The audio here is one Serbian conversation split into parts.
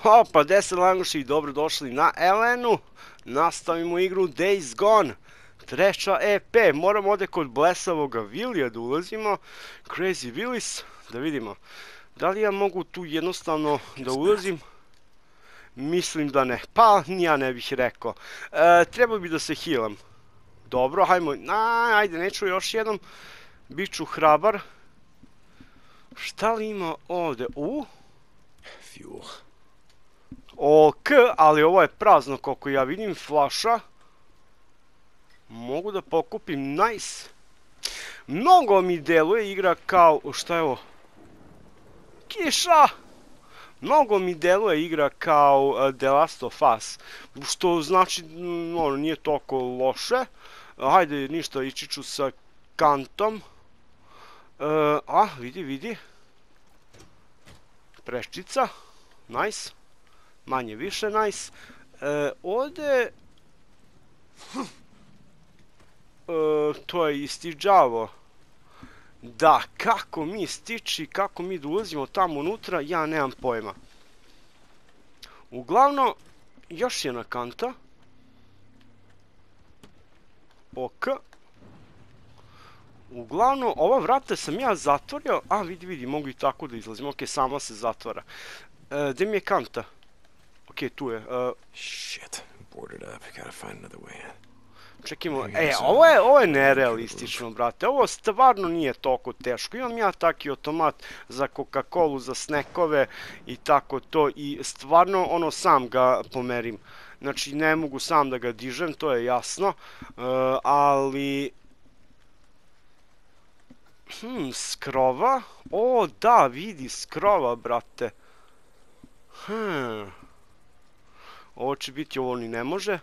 Opa, 10 languši, dobrodošli na Elenu. Nastavimo igru Days Gone. Treća EP, moramo ovdje kod blesavoga Willija da ulazimo. Crazy Willis, da vidimo. Da li ja mogu tu jednostavno da ulazim? Mislim da ne, pa ja ne bih rekao. Treba bi da se healam. Dobro, hajmo, ajde, neću još jednom. Biću hrabar. Šta li ima ovdje? Fuel. Ok, ali ovo je prazno koliko ja vidim, flaša. Mogu da pokupim, nice. Mnogo mi deluje igra kao, šta je ovo? Kiša! Mnogo mi deluje igra kao The Last of Us, što znači, nije toliko loše. Hajde, ništa, ići ću sa kantom. Vidi. Preščica, nice. Manje više, nice. Ovdje... to je isti đavo. Da, kako mi stići, kako mi dolazimo tamo unutra, ja nemam pojma. Uglavnom, još jedna kanta. Ok. Uglavnom, ova vrata sam ja zatvorio. Vidi, mogu i tako da izlazim. Ok, sama se zatvara. Gdje mi je kanta? Ok, tu je. Shit, boarded up. Gotta find another way in. Čekajmo, ovo je nerealistično, brate, ovo stvarno nije toliko teško, imam ja taki automat za Coca-Colu, za snekove i tako to i stvarno sam ga pomerim, znači ne mogu sam da ga dižem, to je jasno, ali... Skrova, da, vidi, skrova, brate, ovo će biti, ovo ni ne može.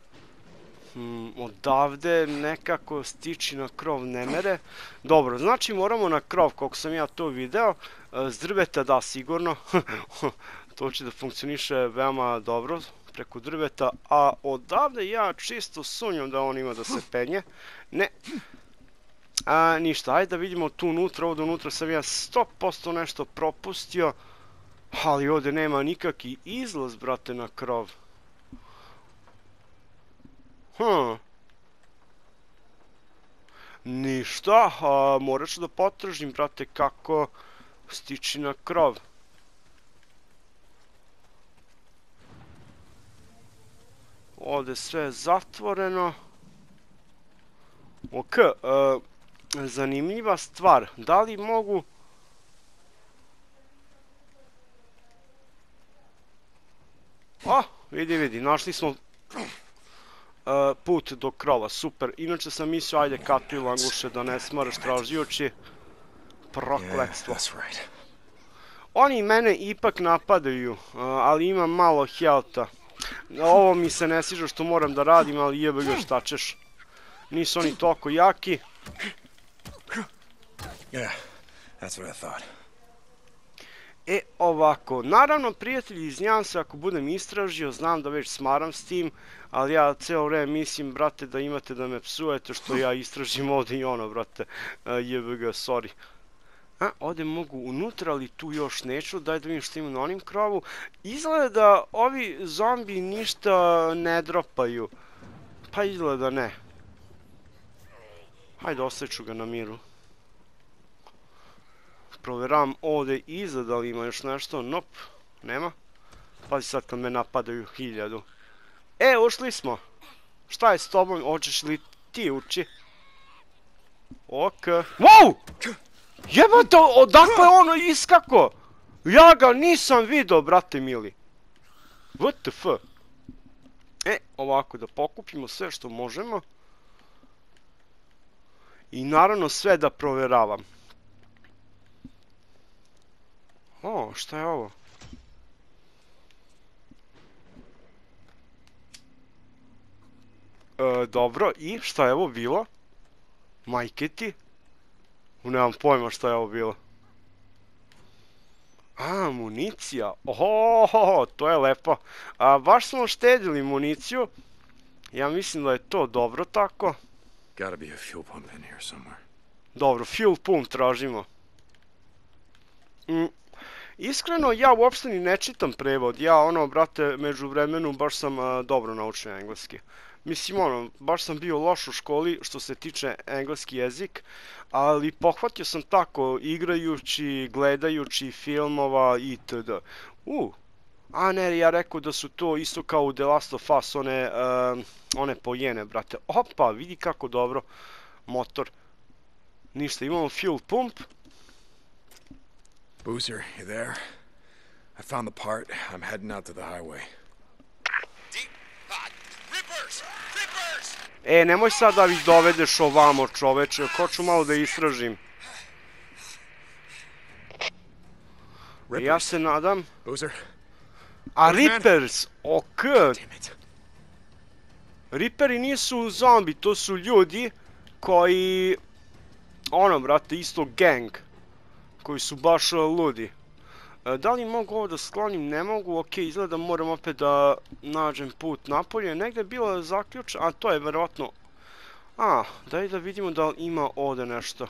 Odavde nekako stići na krov ne mere. Dobro, znači moramo na krov, koliko sam ja to video. S drveta da, sigurno. To će da funkcioniše veoma dobro preko drveta. A odavde ja čisto sumnjam da on ima da se penje. Ne. Ništa, ajde da vidimo tu unutra. Ovdje unutra sam ja 100% nešto propustio. Ali ovdje nema nikakvi izlaz, brate, na krov. Ništa, morat ću da potražim, brate, kako stići na krov. Ovdje sve je zatvoreno. Ok, zanimljiva stvar, da li mogu... Vidi, našli smo... put do krova, super. Inače sam mislio, ajde katu i languše da ne smaraš tražujući. Prokletstvo. Oni mene ipak napadaju, ali imam malo healtha. Ovo mi se ne sviđa što moram da radim, ali jebe ga, šta ćeš. Nisu oni toliko jaki. Ovako, naravno prijatelji, izvinjavam se ako budem istražio, znam da već smaram s tim, ali ja ceo vreme mislim, brate, da imate da me psujete što ja istražim ovdje i ono, brate, jebe ga, sorry. Ovdje mogu unutra, ali tu još neću, daj da vidim što ima na onim krovu. Izgleda da ovi zombi ništa ne dropaju, pa izgleda ne. Hajde, ostaću ga na miru. Proveravam ovdje iza da li ima još nešto, nope, nema. Pazi sad kad me napadaju 1000. Ušli smo. Šta je s tobom, hoćeš li ti ući? Ok. Wow! Jebate, odakle ono iskako? Ja ga nisam vidio, brate mili. WTF? Ovako da pokupimo sve što možemo. I naravno sve da proveravam. Šta je ovo? Dobro, i šta je ovo bilo? Majke ti? Nemam pojma šta je ovo bilo. Municija. To je lepo. Baš smo štedili municiju. Ja mislim da je to dobro tako. Dobro, fuel pump tražimo. Iskreno, ja uopšte ni ne čitam prevod. Ja, ono, brate, među vremenu baš sam dobro naučio engleski. Mislim, ono, baš sam bio loš u školi što se tiče engleski jezik, ali pohvatio sam tako, igrajući, gledajući filmova itd. A ne, ja rekao da su to isto kao u The Last of Us, one pojene, brate. Opa, vidi kako dobro. Motor. Ništa, imamo fuel pump. Boozer, you there? I found the part. I'm heading out to the highway. Deep hot rippers! Rippers! Nemoj sad da ih dovedeš ovamo, čoveče. Hoću malo da istražim. Ja se nadam. Boozer? A Rippers, ok. Damn it. Ripperi nisu zombi, to su ljudi koji, ono, brate, isto gang. Koji su baš ludi. Da li mogu ovo da sklonim? Ne mogu, ok, izgleda moram opet da nađem put napolje. Negdje je bilo zaključ, a to je verovatno... daj da vidimo da li ima ovdje nešto.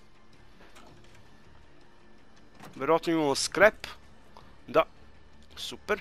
Verovatno imamo scrap. Da, super.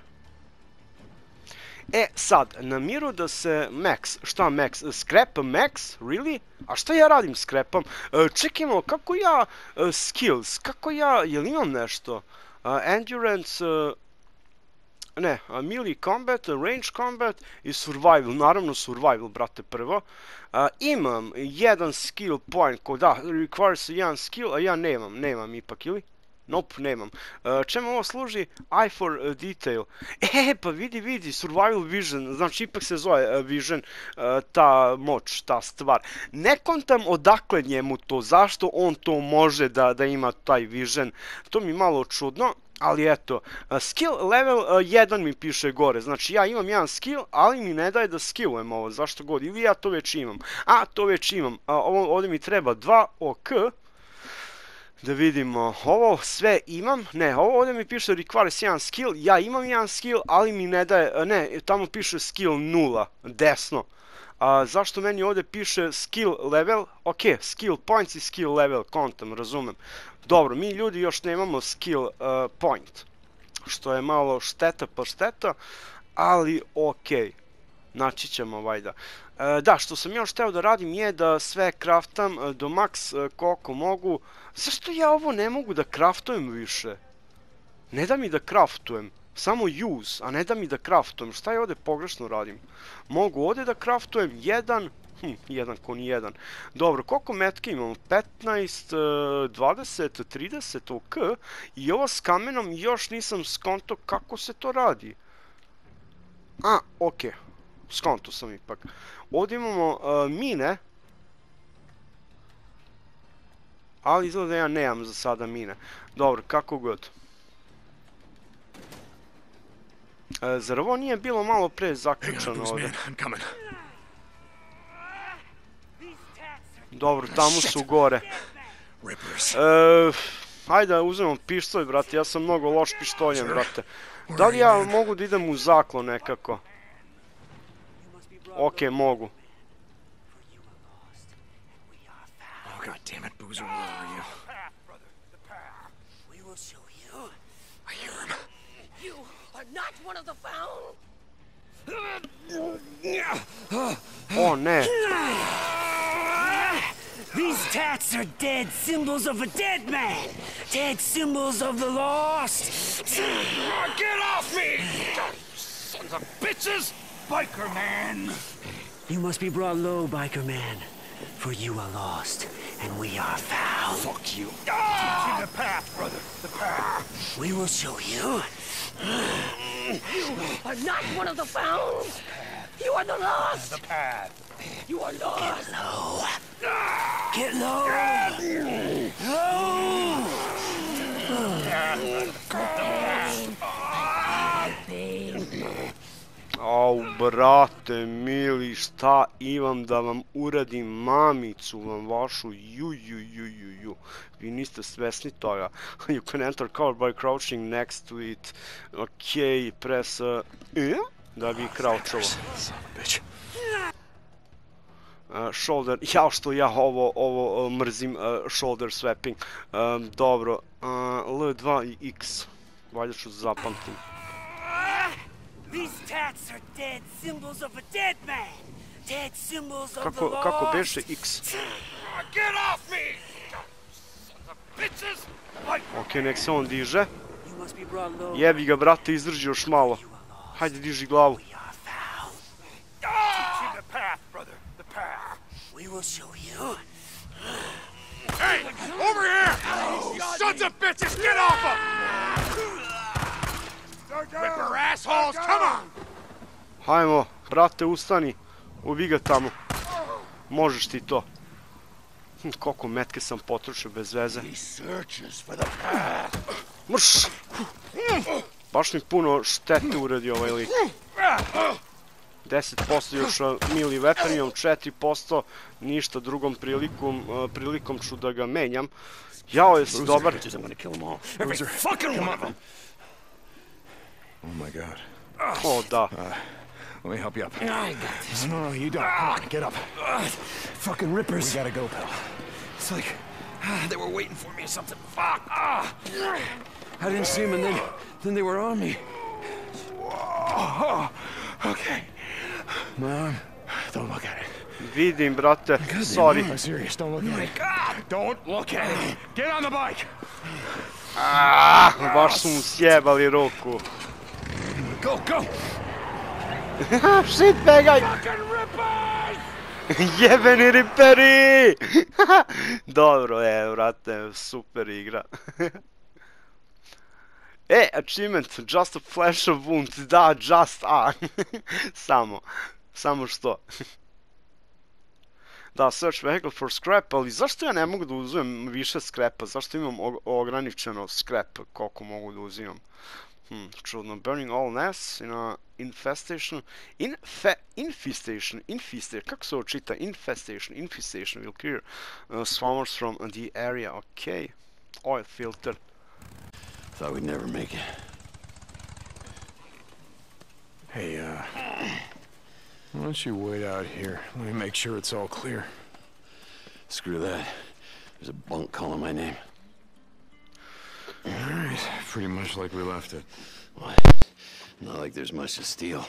Sad, na miru da se Max, šta Max? Scrap Max? Really? A šta ja radim scrapom? Čekajmo, kako ja skills, kako ja, jel imam nešto? Endurance, ne, melee combat, range combat i survival, naravno survival, brate, prvo. Imam jedan skill point, da, requires jedan skill, a ja nemam ipak, ili? Nope, nemam. Čemu ovo služi? Eye for detail. Pa vidi, survival vision, znači ipak se zove vision, ta moć, ta stvar. Ne kontam odakle njemu to, zašto on to može da ima taj vision, to mi malo čudno. Ali eto, skill level 1 mi piše gore, znači ja imam jedan skill, ali mi ne daje da skillujem ovo, zašto god, ili ja to već imam. To već imam, ovdje mi treba 2, ok. Da vidimo, ovo sve imam, ne, ovo ovdje mi piše requires jedan skill, ja imam jedan skill, ali mi ne daje, ne, tamo piše skill 0, desno. Zašto meni ovdje piše skill level? Ok, skill points i skill level, kontam, razumem. Dobro, mi ljudi još nemamo skill point, što je malo šteta pa šteta, ali ok, naći ćemo vajda. Da, što sam još hteo da radim je da sve craftam do max koliko mogu. Zašto ja ovo ne mogu da craftujem više? Ne da mi da craftujem, samo use, a ne da mi da craftujem. Šta je ovdje pogrešno radim? Mogu ovdje da craftujem jedan, jedan ko ni jedan. Dobro, koliko metke imamo? 15, 20, 30, ok. I ovo s kamenom još nisam skonto kako se to radi. Ok. Skonto sam ipak. Ovdje imamo mine. Ali izgleda da ja nemam za sada mine. Dobro, kako god. Zar ovo nije bilo malo pre zaključano ovdje? Dobro, tamo su gore. Hajde da uzmemo pištolj, brate. Ja sam mnogo loš pištoljem, brate. Da li ja mogu da idem u zaklon nekako? Ok, mogu. Oh, God damn it, Boozer, where are you? We will show you. I hear him. You are not one of the found. O, ne. These tats are dead symbols of a dead man. Dead symbols of the lost. Get off me! Sons of bitches! Biker man! You must be brought low, biker man. For you are lost, and we are found. Fuck you. Teach you the path, brother. The path. We will show you. You are not one of the found. You are the lost. The path. You are lost. Get low. Au, brate, mili, šta imam da vam uradim, mamicu vam vašu, ju. Vi niste svesni toga. You can enter cover by crouching next to it. Ok, press da bi crouchovo. Shoulder, što ja ovo mrzim, shoulder swapping. Dobro, L2 i X. valjda ću zapamtim. These tats are dead symbols of a dead man. Dead symbols of the lost. Kako beše X? Get off me! Sons of bitches! Okej, nek se on diže. You must be brought low. Jebi ga, brate, izdrži još malo. Hajde, diži glavu. Teach him the path, brother. The path. We will show you. Hey! Over here! You sons of bitches! Get off him! Ripper assholes! Come on! Hajmo, brate, ustani. Ubi ga tamo. Možeš ti to. Koliko metke sam potrošio bez veze. Mrš! Baš mi puno štete uradi ovaj lik. 10% još mili veper, imam 4%, ništa, drugom prilikom ću da ga menjam. Jao, jesi dobar? Bruiser, fucking one of them. Oh my god. O, da. Let me help you up. I got this. No, you don't. Come on, get up. Fucking rippers. We gotta go, pal. It's like they were waiting for me or something. Fuck. I didn't see them, and then they were on me. Oh, okay. Mom, don't look at it. Vidim, brate, sorry. I'm serious, don't look at it. Don't look at it. Get on the bike. Baš su mu sjebali ruku. Go, go. Shit, begaj! Jebeni riperi! Dobro, brate, super igra. Achievement, just a flash of wounds, da, just a. Samo što. Da, search vehicle for scrap, ali zašto ja ne mogu da uzmem više scrapa? Zašto imam ograničeno scrap, koliko mogu da uzimam? Čudno, burning all nests in a infestation, kako se ovo čita? Infestation will clear swarmers from the area, okay. Oil filter. Thought we'd never make it. Hey, why don't you wait out here? Let me make sure it's all clear. Screw that. There's a bunk calling my name. All right, pretty much like we left it. What? Not like there's much to steal.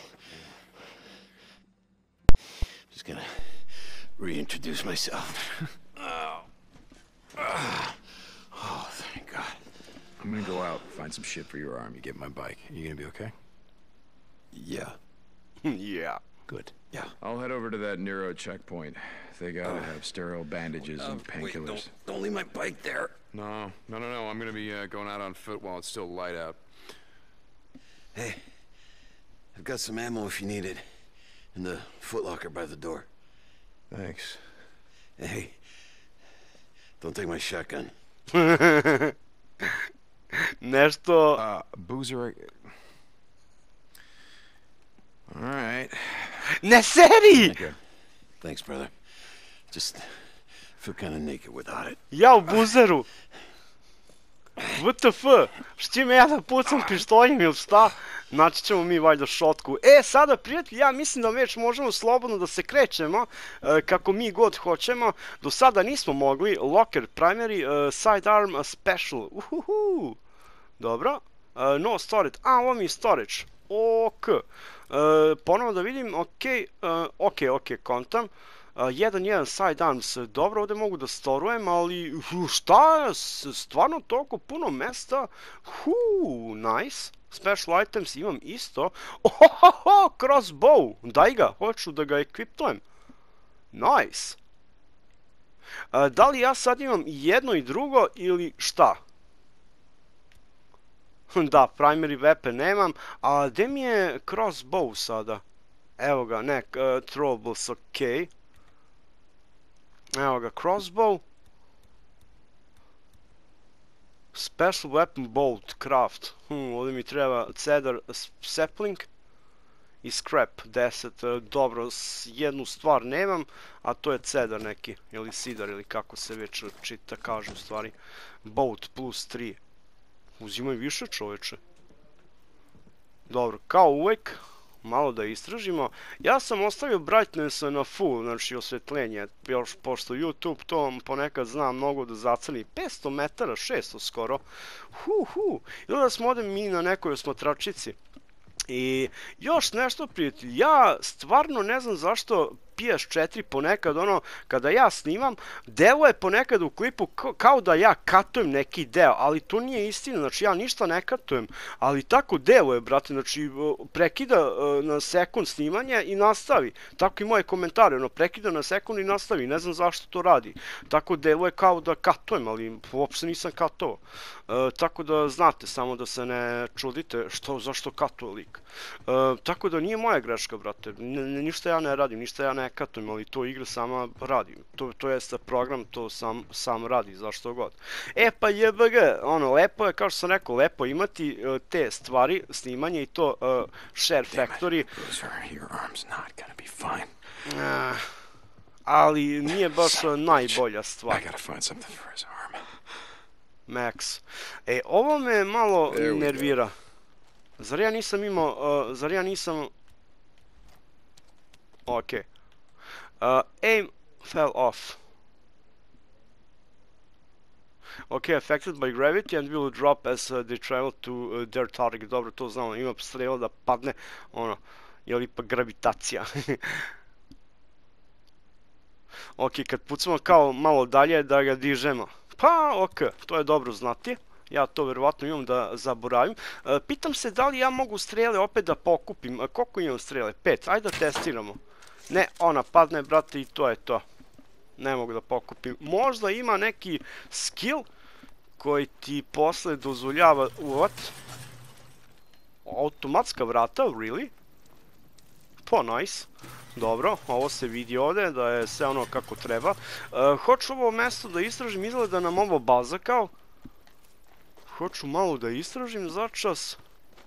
Just gonna reintroduce myself. Oh, thank God. I'm gonna go out, find some shit for your arm. You get my bike. You gonna be okay? Yeah. Yeah. Good. Yeah. I'll head over to that Nero checkpoint. They gotta have sterile bandages and painkillers. Wait, don't leave my bike there. No. I'm gonna be going out on foot while it's still light out. Hey, I've got some ammo if you need it. In the footlocker by the door. Thanks. Hey, don't take my shotgun. Nešto... Boozer... All right. Ne seri! Okay. Thanks, brother. Just feel kind of naked without it. Ja u buzeru. WTF? Šti me ja da pucam pištoljem ili šta? Naći ćemo mi valjda šotku. Sada prijatelji, ja mislim da već možemo slobodno da se krećemo kako mi god hoćemo. Do sada nismo mogli. Locker, primary, sidearm, special. Uhuhu. Dobro. No storage. Ovo mi je storage. Ok. Ponovo da vidim. Ok, kontam. 1.1 sidearms, dobro, ovdje mogu da storujem, ali šta, stvarno toliko puno mesta, nice, special items imam isto, ohohoho, crossbow, daj ga, hoću da ga equiptujem, nice, da li ja sad imam jedno i drugo ili šta? Da, primary weapon nemam, a gdje mi je crossbow sada? Evo ga, ne, throwables, okej. Evo ga, crossbow. Special weapon bolt, craft. Ovdje mi treba cedar sapling i scrap 10. Dobro, jednu stvar nemam, a to je cedar neki, ili sidar, ili kako se već čita, kaže u stvari. Bolt plus 3. Uzimaj više, čoveče. Dobro, kao uvek, malo da istražimo. Ja sam ostavio brightness na full, znači osvetljenje, još pošto YouTube to ponekad zna mnogo da zacrni. 500 metara, 600 skoro. I onda smo ovdje mi na nekoj osmatračici. I još nešto, prijatelj, ja stvarno ne znam zašto PS4 ponekad, kada ja snimam, deluje ponekad u klipu kao da ja katujem neki deo, ali to nije istina, znači ja ništa ne katujem, ali tako deluje, brate, znači prekida na sekund snimanja i nastavi, tako i moje komentare, prekida na sekund i nastavi, ne znam zašto to radi, tako deluje kao da katujem, ali uopšte nisam katovao, tako da znate, samo da se ne čudite zašto katuje lik, tako da nije moja greška, brate, ništa ja ne radim, ništa ja ne katujem, ali to igra sama radi. To jeste program, to sam radi, zašto god. E pa JBG, lepo je, kao što sam rekao, lepo imati te stvari, snimanje i to Share Factory. Ali nije baš najbolja stvar. Max. E, ovo me malo nervira. Zar ja nisam... Okej. Aim fell off. Okay, affected by gravity and will drop as they travel to their target. Dobro, to znamo, ima strela da padne, je li pa gravitacija. Ok, kad pucamo kao malo dalje da ga dižemo. Pa, ok, to je dobro znati. Ja to verovatno imam da zaboravim. Pitam se da li ja mogu strele opet da pokupim. Koliko imam strele? 5, ajde da testiramo. Ne, ona padne, brate, i to je to. Ne mogu da pokupim. Možda ima neki skill koji ti posle dozvoljava... What? Automatska vrata, really? Po, nice. Dobro, ovo se vidi ovde, da je sve ono kako treba. Hoću ovo mesto da istražim, izgleda da nam ovo baza kao. Hoću malo da istražim začas.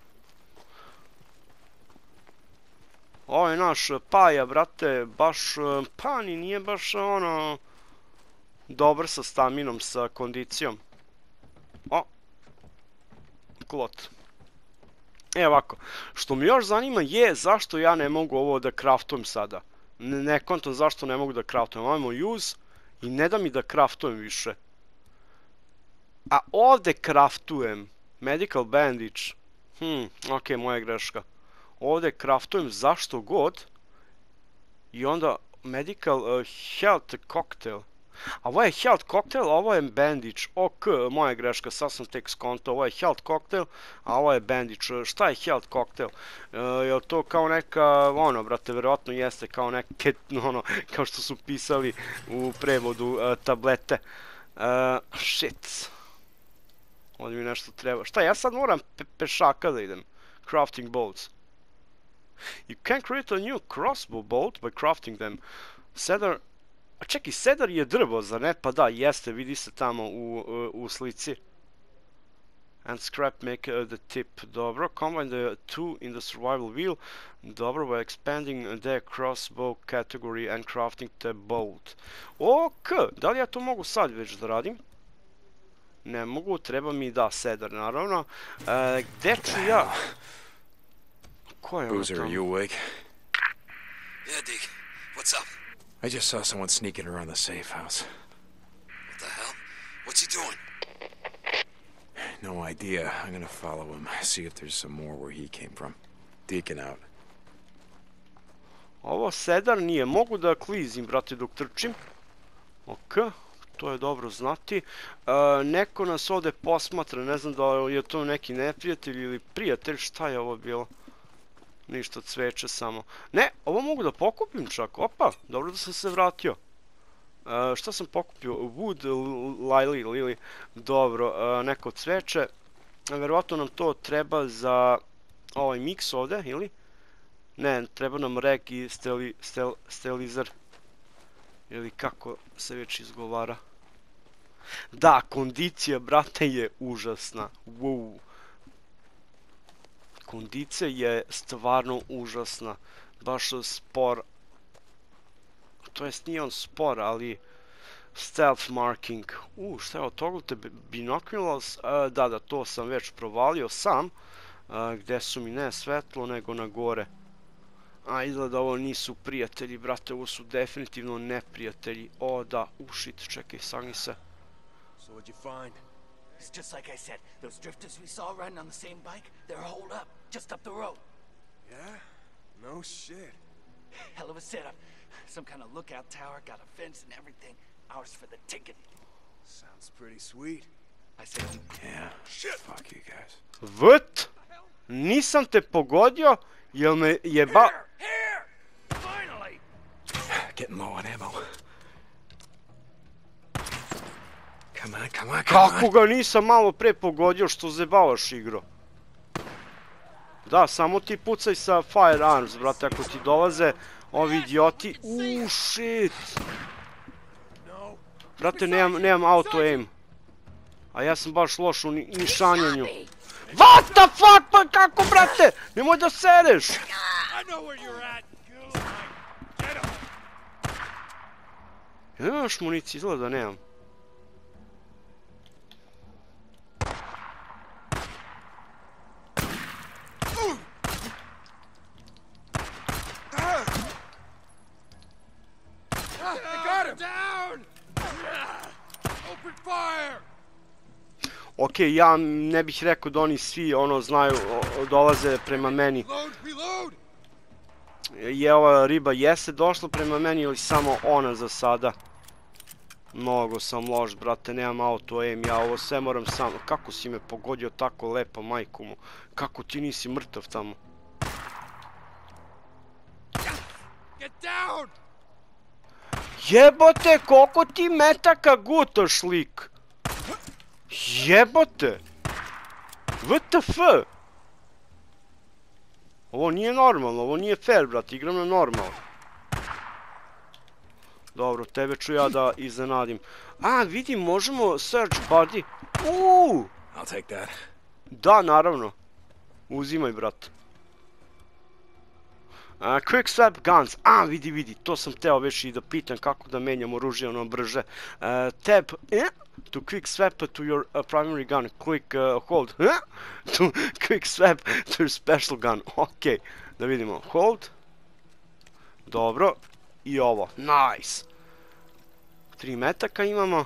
Ovo je naš Paja, brate, baš, pa ni nije baš dobar sa staminom, sa kondicijom. O, klot. Evo ovako, što mi još zanima je zašto ja ne mogu ovo da craftujem sada. Ne kontam zašto ne mogu da craftujem, ajmo use i ne da mi da craftujem više. A ovde craftujem, medical bandage, ok, moja greška. Ovde craftujem zašto god i onda medical health cocktail. A ovo je health cocktail, a ovo je bandage. Ok, moja greška, sad sam tek skonto. Ovo je health cocktail, a ovo je bandage. Šta je health cocktail? Je to kao neka, brate, verovatno jeste kao neke, kao što su pisali u prevodu tablete. Shit. Ovdje mi nešto treba. Šta, ja sad moram pešaka da idem. Crafting bolts. You can create a new crossbow bolt by crafting them. Cedar... A čekaj, cedar je drvo, zar ne? Pa da, jeste, vidi se tamo u slici. And scrap make the tip. Dobro, combine the two in the survival wheel. Dobro, by expanding the crossbow category and crafting the bolt. Ok, da li ja to mogu sad već da radim? Ne mogu, treba mi da cedar, naravno. Gde ću ja... Ko je ovo Boozer, are you awake? Yeah, Deke. What's up? I just saw someone sneaking around the safe house. What the hell? What's he doing? No idea. I'm gonna follow him, see if there's some more where he came from. Deacon out. Ovo cedar nije. Mogu da klizim, brate, dok trčim. Ok, to je dobro znati. Neko nas ovde posmatra, ne znam da je to neki neprijatelj ili prijatelj, šta je ovo bilo? Ništa, cveće samo. Ne, ovo mogu da pokupim čak. Opa, dobro da sam se vratio. Šta sam pokupio? Wood, lily. Dobro, neko cveće. Verovatno nam to treba za ovaj mix ovde, ili? Ne, treba nam reg i stelizer. Ili kako se već izgovara. Da, kondicija, brate, je užasna. Wow. Kondicija je stvarno užasna. Baš spor. To jest nije on spor, ali... Stealth marking. Šta je od toga? Binoculars? Da, to sam već provalio sam. Gde su mi ne svetlo, nego na gore. A izgleda ovo nisu prijatelji, brate, ovo su definitivno neprijatelji. O da, ušit, čekaj, sagni se. So what'd you find? It's just like I said. Those drifters we saw riding on the same bike, they're holed up, just up the road. Yeah? No shit. Hell of a setup. Some kind of lookout tower, got a fence and everything. Ours for the taking. Sounds pretty sweet. I say, Yeah. Shit! Fuck you guys. Vt? Nisam te pogodio, jel me jeba... Here! Finally! Getting low on ammo. Come on, come on, come Kako on. ga nisam malo pre pogodio što zebavaš igro? Da, samo ti pucaj sa firearms, brate, ako ti dolaze ovi idioti. Shit! No. Brate, nemam auto aim. A ja sam baš loš u nišanjanju. What the fuck, pa kako, brate? Nemoj da sereš! I know where you're at, Goose. Get him! Nemaš municije, izgleda da nemam. I got him! Down! Open fire! Ok, ja ne bih rekao da oni svi znaju, dolaze prema meni. Reload! Reload! Je ova riba jeste došla prema meni ili samo ona za sada? Mnogo sam loš, brate, nemam auto aim, ja ovo sve moram sam. Kako si me pogodio tako lepo, majku mu? Kako ti nisi mrtav tamo? Get down! Jebote, koliko ti metaka gutaš, lik? Jebote! WTF? Ovo nije normalno, ovo nije fair, brate, igram na normalno. Dobro, tebe ću ja da iznenadim. A, vidi, možemo search buddy. I'll take that. Da, naravno. Uzimaj, brate. Quick swap guns. A, vidi, to sam teo već i da pitam kako da menjam oružje brže. Tab to quick swap to your primary gun. Click hold to quick swap to your special gun. Ok, da vidimo. Hold. Dobro. I ovo. Nice. 3 metaka imamo.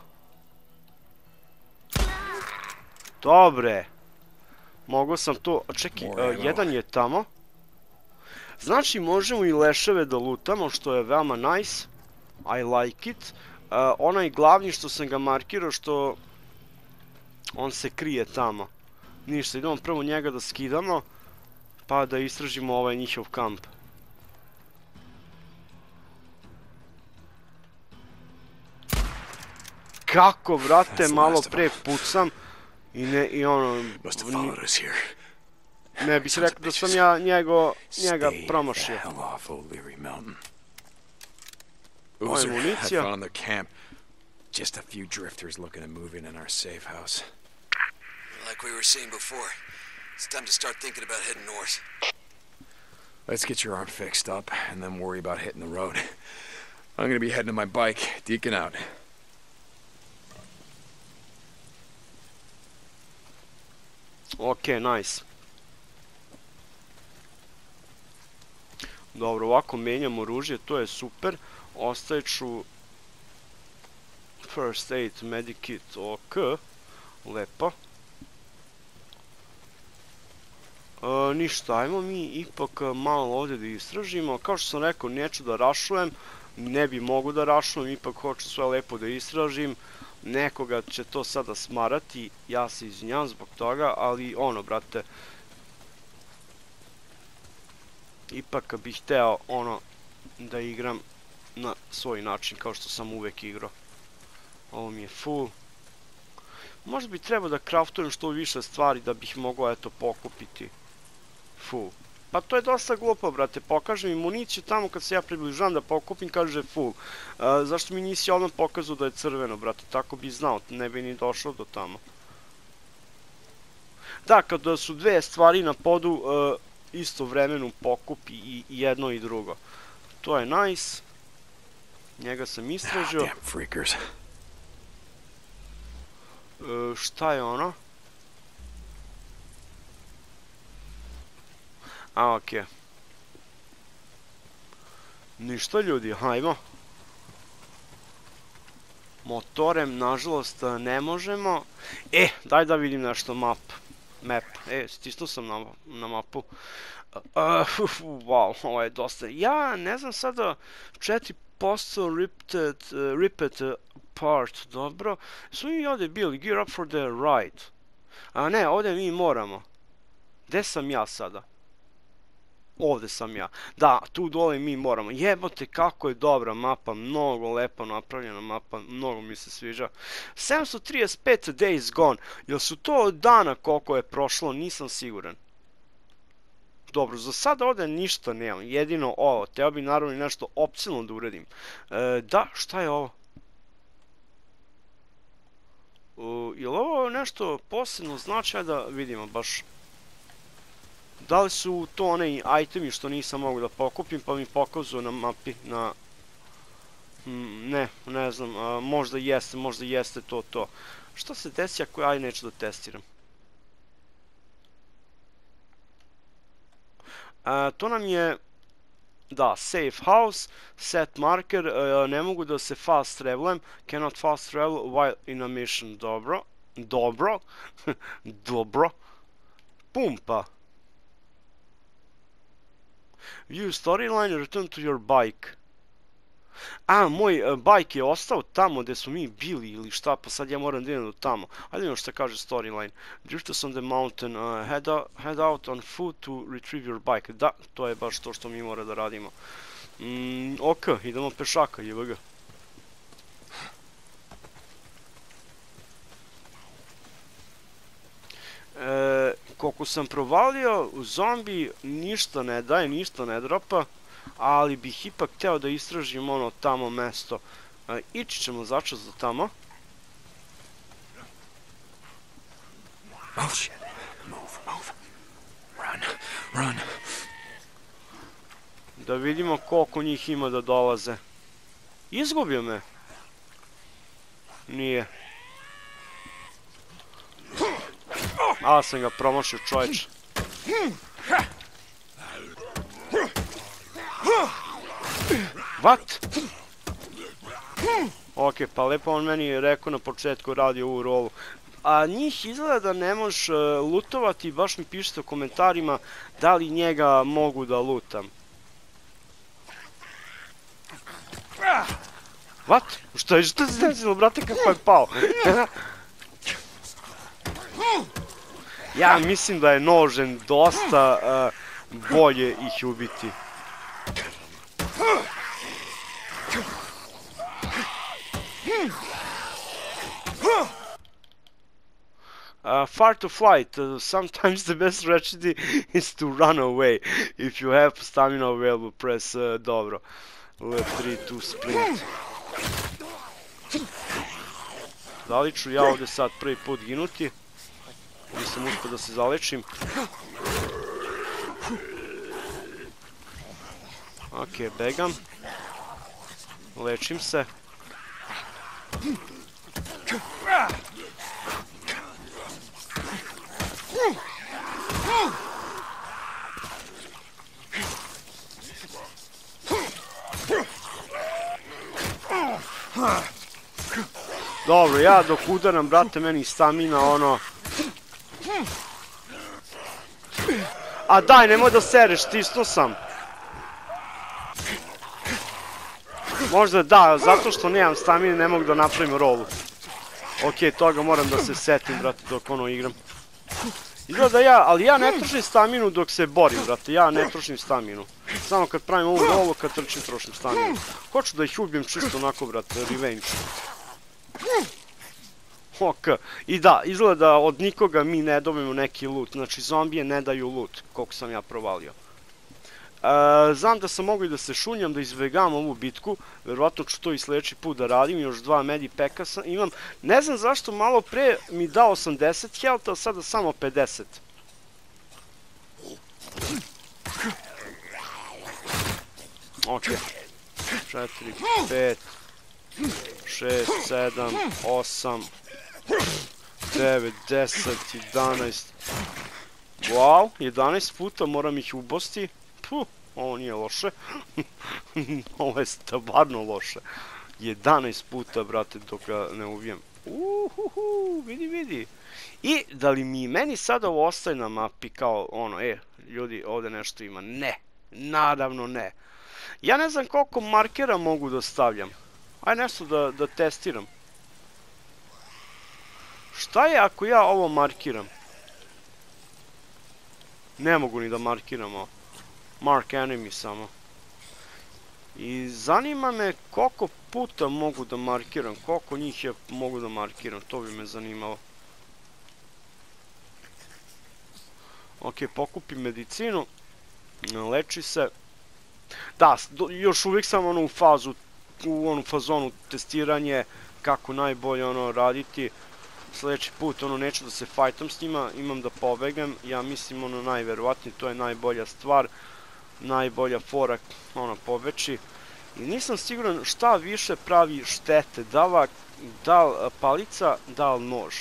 Dobre. Mogao sam to... Čekaj, jedan je tamo. Znači, možemo i leševe da lutamo, što je veoma nice. I like it. Onaj glavni što sam ga markirao, što... On se krije tamo. Ništa, idemo prvo njega da skidamo. Pa da istražimo ovaj njihov kamp. Kako, brate, malo pre pucam. I ono... Ne bih rekao da sam ja njega promašio. Ovo je municija. Just a few drifters looking to move in our safe house. Like we were saying before, it's time to start thinking about heading north. Let's get your arm fixed up and then worry about hitting the road. I'm gonna be heading to my bike. Deacon out. Ok, nice. Dobro, ovako menjam oružje, to je super. Ostavit ću first aid, medikit, ok. Lepo. Ništa, ajmo mi ipak malo ovdje da istražimo. Kao što sam rekao, neću da rašujem. Ne bi mogu da rašujem, ipak hoću sve lepo da istražim. Nekoga će to sada smarati, ja se izvinjam zbog toga, ali ono, brate, ipak bih hteo da igram na svoj način, kao što sam uvek igrao. Ovo mi je full. Možda bi trebao da craftujem što više stvari da bih mogao, eto, pokupiti full. Pa to je dosta glupo, brate, pokaže mi municiju tamo kad se ja približavam da pokupim, kaže full. Zašto mi nisi odmah pokazao da je crveno, brate, tako bi znao, ne bi ni došao do tamo. Da, kada su dve stvari na podu, istovremeno pokupi i jedno i drugo. To je nice. Njega sam istražio. Šta je ono? A, okej. Ništa ljudi, hajmo. Motorem, nažalost, ne možemo. Daj da vidim nešto map. Stisnuo sam na mapu. Wow, ovo je dosta. Ja ne znam sada 4% ripped part, dobro. Su mi ovdje bili, gear up for the ride. A ne, ovdje mi moramo. Gde sam ja sada? Ovdje sam ja. Da, tu dole mi moramo. Jebote, kako je dobra mapa. Mnogo lepo napravljena mapa. Mnogo mi se sviđa. 735 days gone. Jel su to dana koliko je prošlo? Nisam siguran. Dobro, za sada ovdje ništa nemam. Jedino ovo. Teo bi naravno nešto opcionalno da uradim. Da, šta je ovo? Jel ovo nešto posebno značaj da vidimo baš? Da li su to onaj itemi što nisam mogu da pokupim pa mi pokazuju na mapi na... Ne znam, možda jeste to. Što se desi ako ja neću da testiram? To nam je... Da, safe house, set marker, ne mogu da se fast travelujem, cannot fast travel while in a mission, dobro. Pumpa. View storyline, return to your bike. Moj bike je ostao tamo gde smo mi bili ili šta, pa sad ja moram da idem do tamo. Ajde vidimo šta kaže storyline. Drifters on the mountain, head out on foot to retrieve your bike. Da, to je baš to što mi mora da radimo. Ok, idemo pešaka, jebe ga. Koliko sam provalio, zombi ništa ne daje, ništa ne dropa, ali bih ipak hteo da istražim ono tamo mesto. Ići ćemo začas do tamo. Oh shit. Move. Run. Da vidimo koliko njih ima da dolaze. Izgubio me. Nije. Sam ga promašio, čovječ. What? Ok, pa lepo on meni je rekao na početku radi ovu rolu. A njih izgleda da ne možeš lootovati, baš mi pišete u komentarima da li njega mogu da lootam. What? Šta se desilo, brate, kako je pao? Ja mislim da je nožem dosta bolje ih ubiti. Far to flight. Sometimes the best strategy is to run away. If you have stamina available, press dobro. L3 to sprint. Da li ću ja ovdje sad prvi put ginuti? Nisam uspio da se zalečim. Ok, begam. Lečim se. Dobro, ja dok udaram, brate, meni stamina ono... A daj, nemoj da sereš, stisnuo sam. Možda da, zato što nemam stamine ne mogu da napravim rolu. Ok, toga moram da se setim, brate, dok ono igram. Izgleda ja, ali ja ne trošim staminu dok se borim, brate, ja ne trošim staminu. Samo kad pravim ovu rolu, kad trčim, trošim staminu. Hoću da ih ubijem čisto onako, brate, revenge. Ok, i da, izgleda od nikoga mi ne dobijemo neki loot, znači zombije ne daju loot, koliko sam ja provalio. Znam da sam mogu i da se šunjam, da izbegam ovu bitku, verovatno ću to i sljedeći put da radim, još 2 medipeka imam. Ne znam zašto malo pre mi dao 80 health, a sada samo 50. Ok, 4, 5, 6, 7, 8, 9, 10, 11. Wow, 11 puta moram ih ubosti. Puh, ovo nije loše. Ovo je stvarno loše. 11 puta, brate, dok ga ne uvijem. Vidi, vidi. I da li meni sada ovo ostaje na mapi kao ono, ljudi, ovdje nešto ima. Ne, naravno ne. Ja ne znam koliko markera mogu da stavljam. Ajde nešto da testiram. Šta je ako ja ovo markiram? Ne mogu ni da markiram ovo. Mark enemy samo. I zanima me koliko puta mogu da markiram, koliko njih je mogu da markiram, to bi me zanimalo. Ok, pokupim medicinu, leči se. Da, još uvijek sam ono u onu fazonu testiranje, kako najbolje ono raditi. Sljedeći put ono neću da se fajtam s njima, imam da pobegam, ja mislim ono najverovatnije, to je najbolja stvar. Najbolja fora, ono, pobeći. I nisam siguran šta više pravi štete, da li palica, da li nož.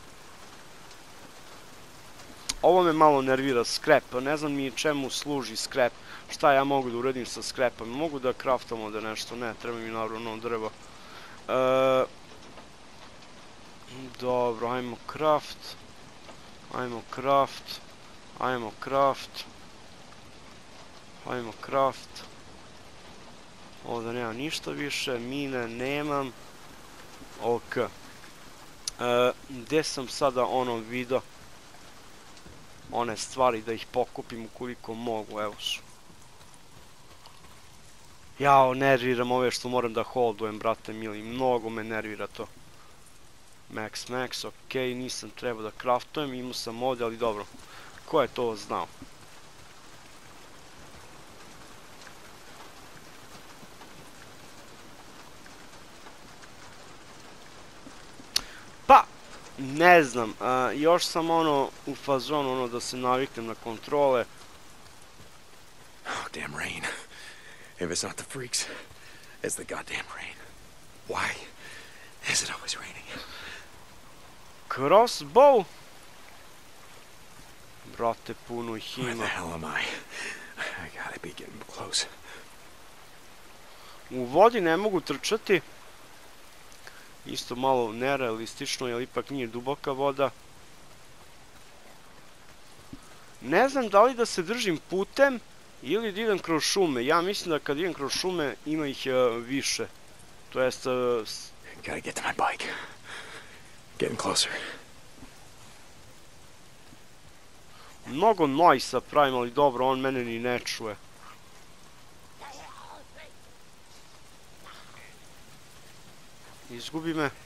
Ovo me malo nervira, skrep, ne znam mi čemu služi skrep. Šta ja mogu da uradim sa skrepom, mogu da craftam ovdje nešto, ne, treba mi naravno drvo. Dobro, ajmo craft. Ajmo craft. Ajmo craft. Ajmo craft. Ovdje nema ništa više, mine nemam. Ok. Gdje sam sada ono vidio one stvari da ih pokupim ukoliko mogu, evo su. Jao, nerviram ove što moram da holdujem, brate mili, mnogo me nervira to. Max, ok, nisam trebao da craftujem, imao sam ovdje, ali dobro. Ko je to znao? Pa, ne znam, još sam ono u fazonu ono da se naviknem na kontrole. Oh, damn rain. If it's not the freaks, it's the goddamn rain. Why is it always raining? Crossbow? Brate, puno ih Where ima. the hell am I? I gotta be getting close. U vodi ne mogu trčati. Isto malo nerealistično, jer ipak nije duboka voda. Ne znam da li da se držim putem ili da idem kroz šume. Ja mislim da kad idem kroz šume ima ih više. To jest... Gotta get to my bike. Getting closer. Mnogo noisa pravim, ali dobro, on mene ni ne čuje. Izgubi me.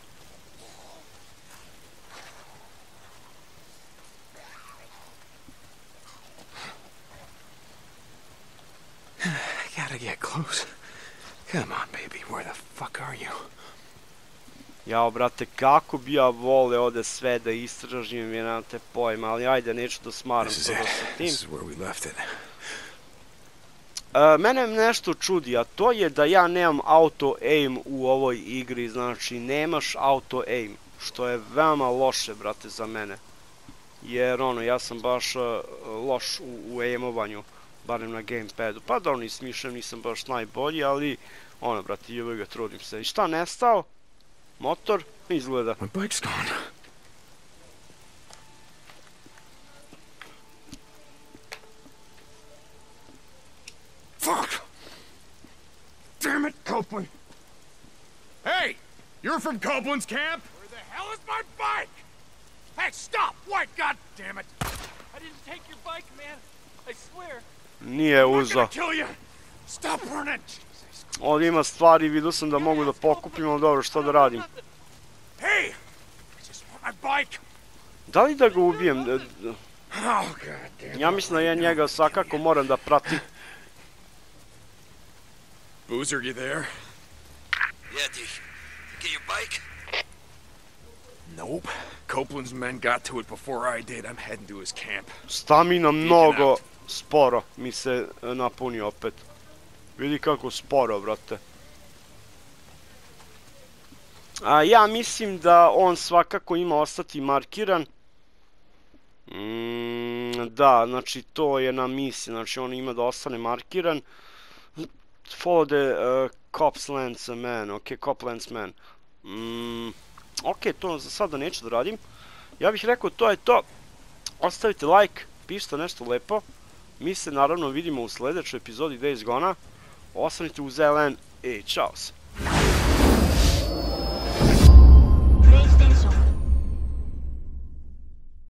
I gotta get close. Come on, baby, where the fuck are you? Jao, brate, kako bi ja vole ovde sve da istražim, jer nemam te pojma, ali ajde, neću da smaram This is to it. sa tim. This is where we left it. Mene nešto čudi, a to je da ja nemam auto aim u ovoj igri, znači nemaš auto aim, što je veoma loše, brate, za mene. Jer ono, ja sam baš loš u aimovanju, barem na gamepadu. Pa da, smišljam, nisam baš najbolji, ali ono, brate, jebe ga, trudim se. I šta, nestao? Motor? Izgleda. My bike's gone. Fuck! Damn it, Copeland! Hey! You're from Copeland's camp? Where the hell is my bike? Hey, stop! What? God damn it! I didn't take your bike, man. I swear. Nije I'm uzao. gonna kill you! Stop running! Ovdje ima stvari, vidio sam da mogu da pokupim, ali dobro, što da radim? Hey! I just want my bike! Da li da ga ubijem? Oh, God damn. Ja mislim da ja njega svakako moram da pratim. Boozer, you there? Yeah, dude. Get your bike? Nope. Copeland's men got to it before I did. I'm heading to his camp. Stamina mnogo sporo mi se napuni opet. Vidi kako sporo, brate. Ja mislim da on svakako ima ostati markiran. Da, znači to je na misiji, znači on ima da ostane markiran. Follow the cops lands man, ok, cop lands man. Ok, to za sada neću da radim. Ja bih rekao to je to. Ostavite like, pišite nešto lepo. Mi se naravno vidimo u sljedećoj epizodi Days Gone-a. Ostanite uz LN i čao se.